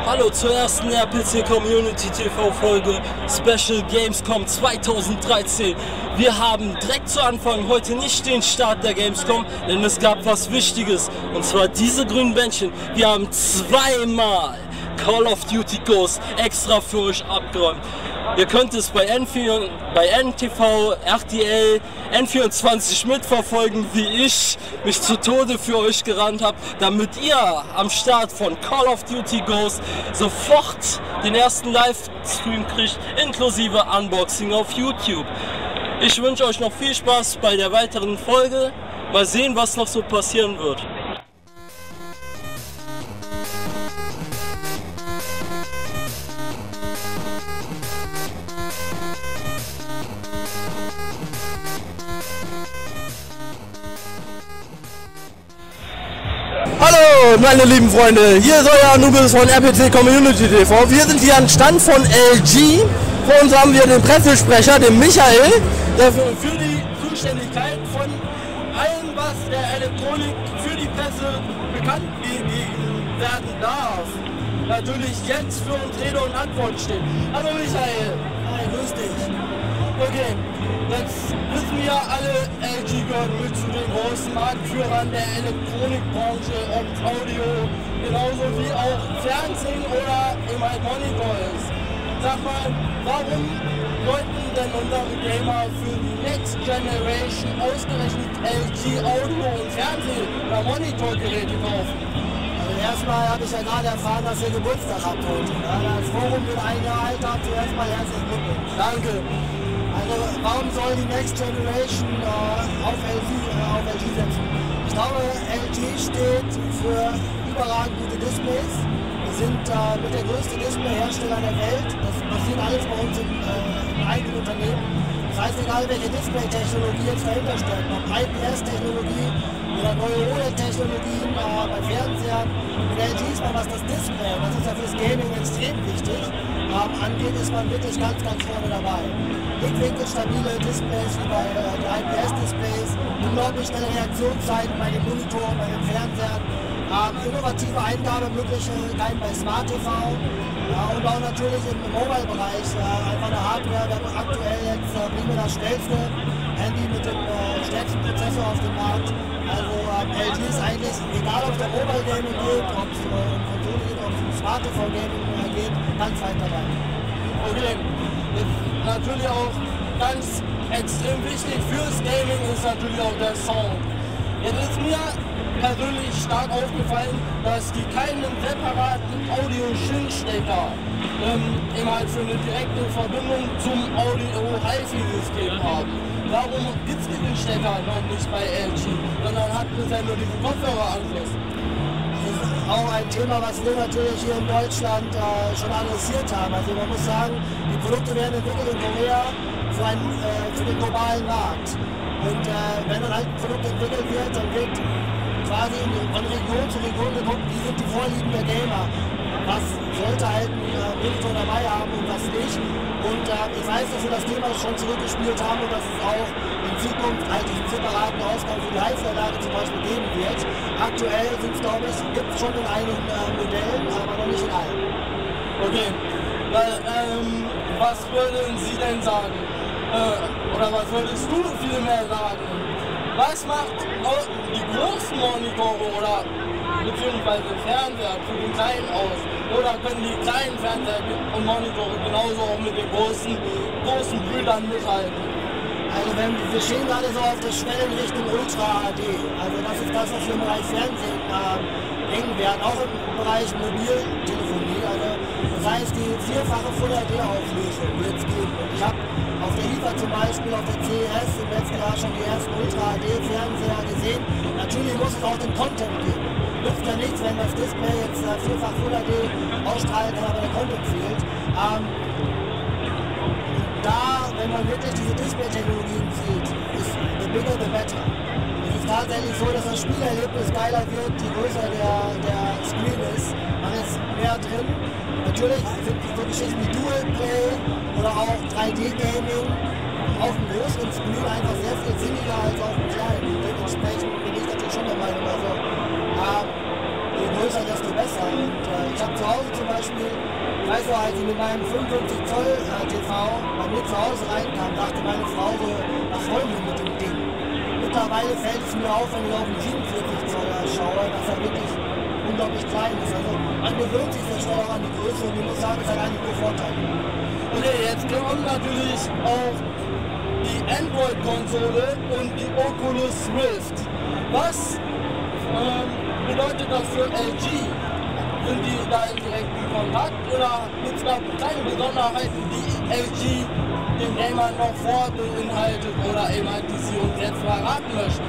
Hallo zur ersten RPC Community TV Folge Special Gamescom 2013. Wir haben direkt zu Anfang heute nicht den Start der Gamescom, denn es gab was Wichtiges, und zwar diese grünen Bändchen. Wir haben zweimal Call of Duty Ghost extra für euch abgeräumt. Ihr könnt es bei NTV, RTL, N24 mitverfolgen, wie ich mich zu Tode für euch gerannt habe, damit ihr am Start von Call of Duty Ghost sofort den ersten Livestream kriegt, inklusive Unboxing auf YouTube. Ich wünsche euch noch viel Spaß bei der weiteren Folge. Mal sehen, was noch so passieren wird. Hallo meine lieben Freunde, hier ist euer Anubis von RPC Community TV. Wir sind hier am Stand von LG. Vor uns haben wir den Pressesprecher, den Michael, der für die Zuständigkeit von allem, was der Elektronik für die Presse bekannt gegeben werden darf, natürlich jetzt für uns Rede und Antwort steht. Hallo Michael. Hi, grüß dich. Okay, jetzt wissen wir alle, LG gehört mit zu den großen Marktführern der Elektronikbranche und Audio, genauso wie auch Fernsehen oder eben halt Monitors. Sag mal, warum sollten denn unsere Gamer für die Next Generation ausgerechnet LG Audio und Fernseh- oder Monitorgeräte kaufen? Also erstmal habe ich ja gerade erfahren, dass ihr Geburtstag habt heute. Ja, das Forum wird ein Jahr alt, habt ihr erstmal herzlichen Glückwunsch. Danke. Also warum soll die Next Generation auf LG setzen? Ich glaube, LG steht für überragend gute Displays. Wir sind mit der größte Displayhersteller der Welt. Das passiert alles bei uns im eigenen Unternehmen. Das heißt, egal welche Display-Technologie jetzt dahinter steckt, ob IPS-Technologie oder neue OLED-Technologien bei Fernsehern, mit LG ist man, was das Display, das ist ja fürs Gaming extrem wichtig, angeht, ist man wirklich ganz vorne dabei. Blickwinkel-stabile Displays wie bei den IPS-Displays, unglaublich schnelle Reaktionszeiten bei den Monitoren, bei den Fernsehern, innovative Eingabemöglichkeiten bei Smart TV und auch natürlich im Mobile-Bereich einfach eine Hardware. Wir haben aktuell jetzt bringen wir das schnellste Handy mit dem stärksten Prozessor auf den Markt. Also LG ist eigentlich, egal ob es um Mobile Gaming geht, ob es um Konsole geht, ob es um Smart TV Gaming geht, ganz weit dabei. Okay, ist natürlich auch ganz extrem wichtig fürs Gaming ist natürlich auch der Sound. Jetzt ist mir persönlich stark aufgefallen, dass die keinen separaten Audio-Shin-Stecker eben halt für eine direkte Verbindung zum Audio-HiFi-System haben. Warum gibt es diesen Stecker noch nicht bei LG, sondern hat bisher nur diesen Kopfhöreranschluss? Das ist auch ein Thema, was wir natürlich hier in Deutschland schon adressiert haben. Also man muss sagen, die Produkte werden entwickelt in Korea für den globalen Markt. Und wenn dann halt ein Produkt entwickelt wird, dann wird quasi von Region zu Region geguckt, wie sind die Vorlieben der Gamer. Was sollte halt ein Monitor dabei haben und was nicht. Und ich weiß, dass wir das Thema schon zurückgespielt haben und dass es auch in Zukunft halt diesen separaten Ausgang für die Heizanlage zum Beispiel geben wird. Aktuell sind es, glaube ich, gibt es schon in einigen Modellen, aber noch nicht in allen. Okay, was würden Sie denn sagen? Oder was würdest du viel mehr sagen? Was macht die großen Monitore oder beziehungsweise Fernseher für den kleinen aus? Oder können die kleinen Fernseher und Monitore genauso auch mit den großen Brüdern mithalten? Also wir stehen gerade so auf der Schwelle in Richtung Ultra HD. Also das ist das, was wir im Bereich Fernsehen bringen werden, auch im Bereich Mobiltelefonie. Also das heißt, die vierfache Full HD Auflösung wird es geben. Und ich habe auf der IFA zum Beispiel, auf der CES im letzten Jahr schon die ersten Ultra HD Fernseher gesehen. Natürlich muss es auch den Content geben. Nützt ja nichts, wenn das Display jetzt vierfach Full HD ausstrahlt, aber der Content fehlt. Wenn man wirklich diese Display-Technologien sieht, ist the bigger the better. Es ist tatsächlich so, dass das Spielerlebnis geiler wird, je größer der Screen ist. Man ist mehr drin. Natürlich sind so Geschichten wie Dual Play oder auch 3D-Gaming auf dem größeren Screen einfach sehr viel sinniger als auf dem kleinen. Dementsprechend bin ich natürlich schon der Meinung, also je größer, desto besser. Und ich habe zu Hause zum Beispiel Beispiel, ich weiß noch, als ich mit meinem 55 Zoll TV bei mir zu Hause reinkam, dachte meine Frau so, was wollen wir mit dem Ding? Mittlerweile fällt es mir auf, wenn ich auf den 47 Zoll schaue, dass er wirklich unglaublich klein ist. Also man gewöhnt sich sehr schnell auch an die Größe und ich muss sagen, es hat eigentlich nur Vorteile. Okay, jetzt kommt natürlich auch die Android-Konsole und die Oculus Rift. Was bedeutet das für LG? Sind die da in direkten Kontakt oder gibt es da kleine Besonderheiten, die LG den Gamern noch vorbeinhaltet oder eben halt, die sie uns jetzt verraten möchten?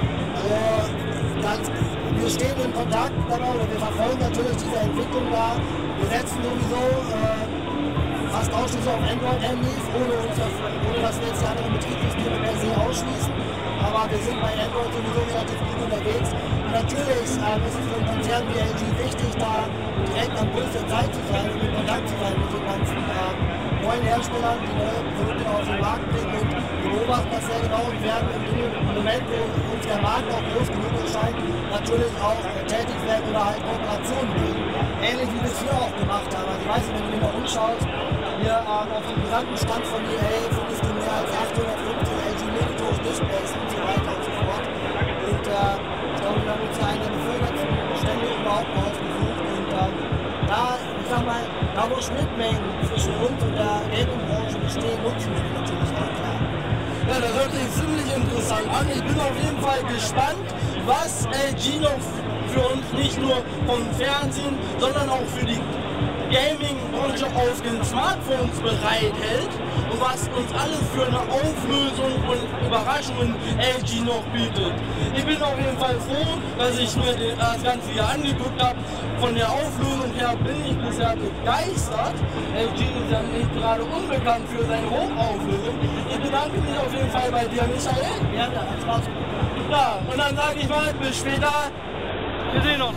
Wir stehen in Kontakt, oder wir verfolgen natürlich diese Entwicklung da. Wir setzen sowieso fast ausschließlich auf Android-Handys, ohne dass wir jetzt die anderen Betriebssysteme per se ausschließen. Aber wir sind bei Android sowieso relativ gut unterwegs. Und natürlich ist es für einen Konzern wie LG wichtig, da direkt am Puls der Zeit zu sein und in Kontakt zu sein mit den ganzen neuen Herstellern, die neue Produkte auf den Markt bringen. Und wir beobachten das sehr genau und werden im Moment, wo uns der Markt auch groß genug erscheint, natürlich auch tätig werden oder halt Kooperationen bilden. Ähnlich wie wir es hier auch gemacht haben. Also ich weiß nicht, wenn du dir mal umschaust, hier auf dem gesamten Stand von EA findest du mehr als 850 LG Monitors, Displays und so weiter und so fort. Und ich glaube, wir haben uns einen der bevölkerten Stände überhaupt ausgesucht. Und ich sag mal, da wo Schnittmengen zwischen uns und der Gaming-Branche bestehen, nutzen wir die natürlich auch klar. Ja, das hört sich ziemlich interessant an. Ich bin auf jeden Fall gespannt, was LG noch für uns nicht nur vom Fernsehen, sondern auch für die Gaming-Branche auf den Smartphones bereithält und was uns alles für eine Auflösung und Überraschungen LG noch bietet. Ich bin auf jeden Fall froh, dass ich mir das Ganze hier angeguckt habe. Von der Auflösung her bin ich bisher begeistert. LG ist ja nicht gerade unbekannt für seine Hochauflösung. Ich bedanke mich auf jeden Fall bei dir, Michael. Ja, hat Spaß gemacht. Ja, und dann sage ich mal, bis später. Wir sehen uns.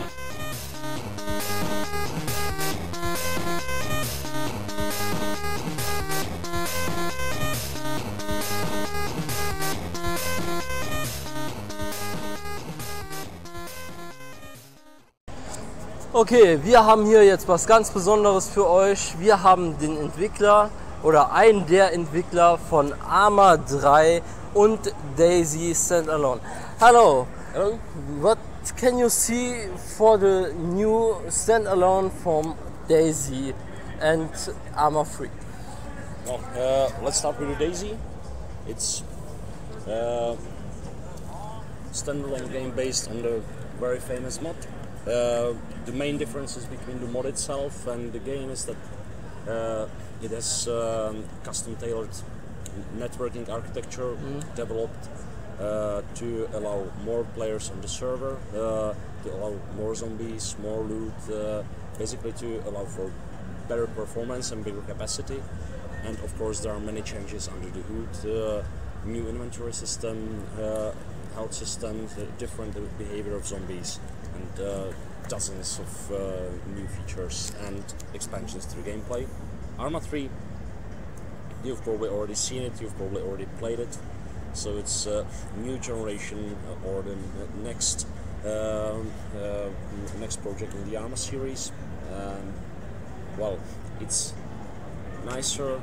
Okay, wir haben hier jetzt was ganz Besonderes für euch. Wir haben den Entwickler oder einen der Entwickler von Arma 3 und DayZ Standalone. Hello. Hello. What can you see for the new Standalone from DayZ and Arma 3? Well, let's start with the DayZ. It's a standalone game based on the very famous mod. The main differences between the mod itself and the game is that it has custom-tailored networking architecture developed to allow more players on the server, to allow more zombies, more loot, basically to allow for better performance and bigger capacity. And of course there are many changes under the hood, new inventory system, health system, different behavior of zombies, and dozens of new features and expansions to the gameplay. Arma 3, you've probably already seen it, you've probably already played it, so it's a new generation or the next next project in the Arma series. Well, it's nicer,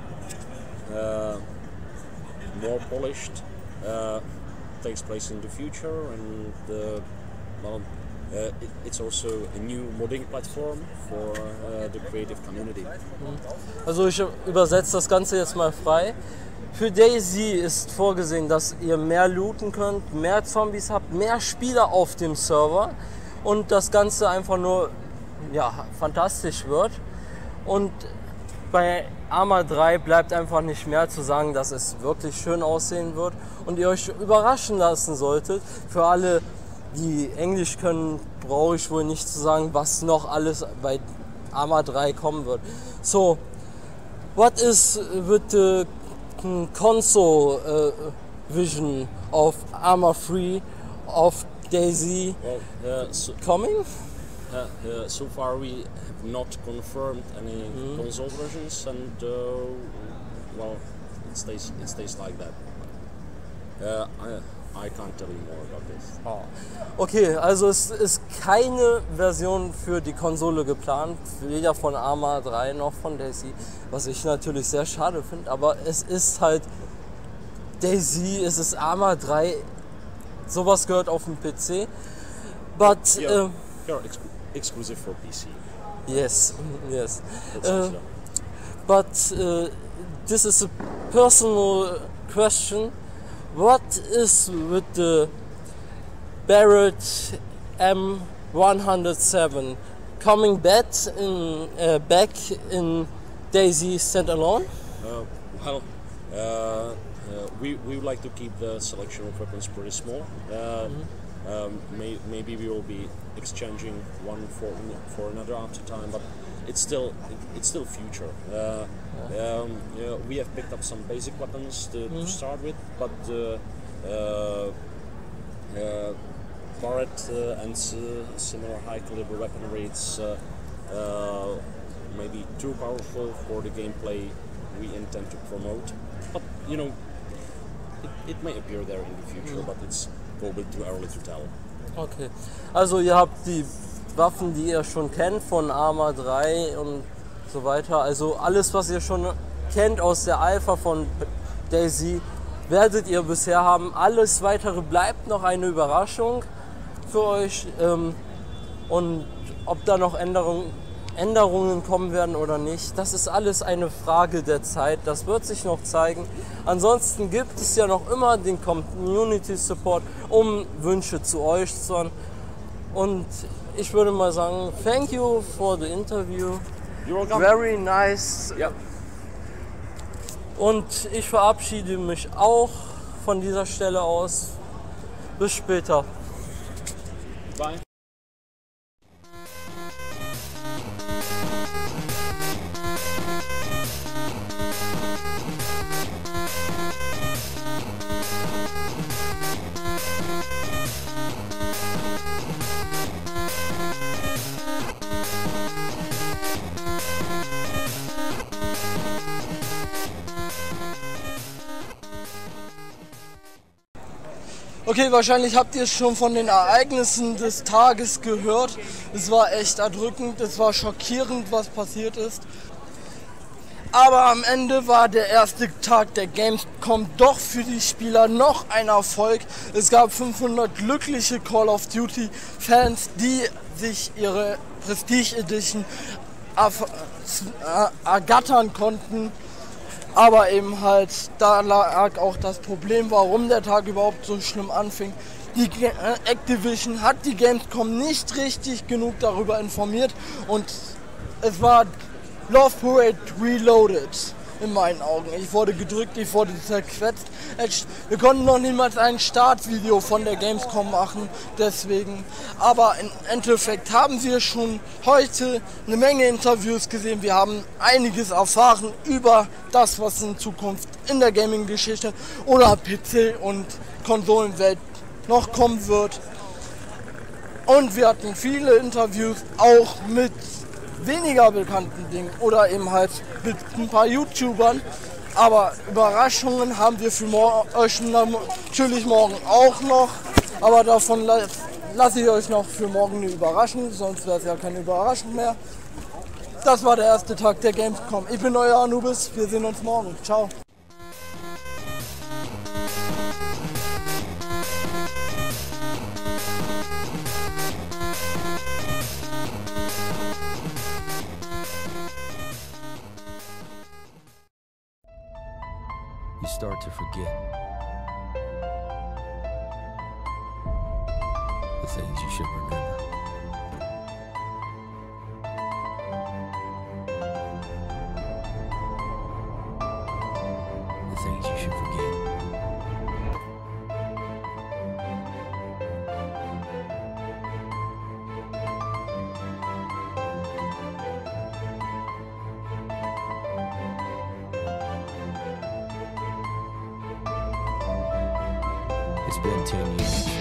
more polished, takes place in the future, and well, it's also a new modding platform for the creative community. Also ich übersetze das Ganze jetzt mal frei. Für DayZ ist vorgesehen, dass ihr mehr looten könnt, mehr Zombies habt, mehr Spieler auf dem Server und das Ganze einfach nur fantastisch wird. Und bei Arma 3 bleibt einfach nicht mehr zu sagen, dass es wirklich schön aussehen wird und ihr euch überraschen lassen solltet. Für alle, die Englisch können, brauche ich wohl nicht zu sagen, was noch alles bei Arma 3 kommen wird. So, what is with the console vision of Arma 3 of DayZ coming? So far we have not confirmed any console versions, and well, it stays like that. I can't tell you more about this. Okay, also es ist keine Version für die Konsole geplant, weder von Arma 3 noch von DayZ, was ich natürlich sehr schade finde, aber es ist halt DayZ, es ist Arma 3, sowas gehört auf dem PC, but Yeah, exclusive for PC. yes, That's but this is a personal question. What is with the Barrett M107 coming back in DayZ Standalone? We would like to keep the selection of weapons pretty small. Maybe we will be exchanging one for another after time, but it's still future. We have picked up some basic weapons to start with, but Barrett and similar high caliber weaponry, it's maybe too powerful for the gameplay we intend to promote. But you know, it may appear there in the future, but it's probably too early to tell. Okay, also ihr habt die Waffen, die ihr schon kennt von Arma 3 und so weiter. Also alles, was ihr schon kennt aus der Alpha von DayZ, werdet ihr bisher haben. Alles weitere bleibt noch eine Überraschung für euch. Und ob da noch Änderungen kommen werden oder nicht, das ist alles eine Frage der Zeit. Das wird sich noch zeigen. Ansonsten gibt es ja noch immer den Community Support, um Wünsche zu euch zu hören. Und ich würde mal sagen, thank you for the interview. You're welcome. Very nice. Yeah. Und ich verabschiede mich auch von dieser Stelle aus. Bis später. Bye. Okay, wahrscheinlich habt ihr schon von den Ereignissen des Tages gehört. Es war echt erdrückend, es war schockierend, was passiert ist. Aber am Ende war der erste Tag der Gamescom doch für die Spieler noch ein Erfolg. Es gab 500 glückliche Call of Duty Fans, die sich ihre Prestige Edition ergattern konnten. Aber eben halt, da lag auch das Problem, warum der Tag überhaupt so schlimm anfing. Die Activision hat die Gamescom nicht richtig genug darüber informiert und es war Love Parade Reloaded in meinen Augen. Ich wurde gedrückt, ich wurde zerquetzt. Wir konnten noch niemals ein Startvideo von der Gamescom machen, deswegen. Aber im Endeffekt haben wir schon heute eine Menge Interviews gesehen. Wir haben einiges erfahren über das, was in Zukunft in der Gaming-Geschichte oder PC- und Konsolenwelt noch kommen wird. Und wir hatten viele Interviews auch mit weniger bekannten Dingen oder eben halt mit ein paar YouTubern. Aber Überraschungen haben wir für euch natürlich morgen auch noch. Aber davon lasse ich euch noch für morgen eine Überraschung, sonst wäre es ja keine Überraschung mehr. Das war der erste Tag der Gamescom. Ich bin euer Anubis, wir sehen uns morgen. Ciao. You start to forget the things you should remember. The things you should forget. It's been 10 years.